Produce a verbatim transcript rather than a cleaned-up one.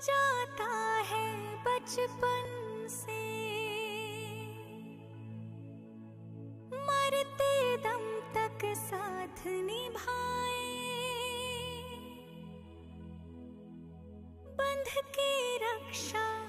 जाता है बचपन से, मरते दम तक साथ निभाए, बंध के रक्षा